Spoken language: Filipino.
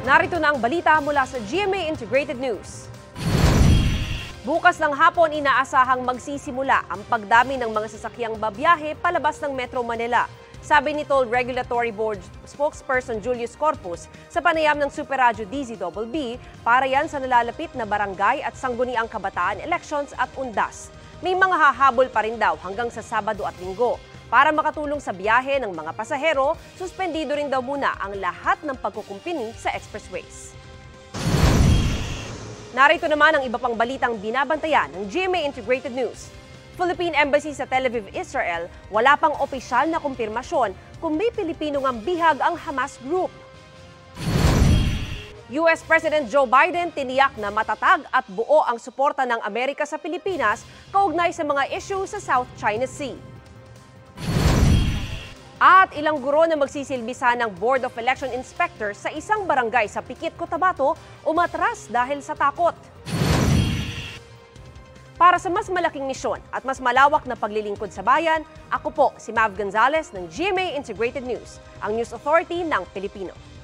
Narito na ang balita mula sa GMA Integrated News. Bukas ng hapon inaasahang magsisimula ang pagdami ng mga sasakyang babiyahe palabas ng Metro Manila. Sabi ni Toll Regulatory Board spokesperson Julius Corpus sa panayam ng Super Radyo DZBB para yan sa nalalapit na barangay at sangguniang kabataan elections at undas. May mga hahabol pa rin daw hanggang sa Sabado at Linggo. Para makatulong sa biyahe ng mga pasahero, suspendido rin daw muna ang lahat ng pagkukumpini sa expressways. Narito naman ang iba pang balitang binabantayan ng GMA Integrated News. Philippine Embassy sa Tel Aviv, Israel, wala pang opisyal na kumpirmasyon kung may Pilipino ngang bihag ang Hamas Group. US President Joe Biden tiniyak na matatag at buo ang suporta ng Amerika sa Pilipinas kaugnay sa mga issue sa South China Sea. At ilang guro na magsisilbisa ng Board of Election Inspectors sa isang barangay sa Pikit, Cotabato umatras dahil sa takot. Para sa mas malaking misyon at mas malawak na paglilingkod sa bayan, ako po si Mav Gonzalez ng GMA Integrated News, ang News Authority ng Pilipino.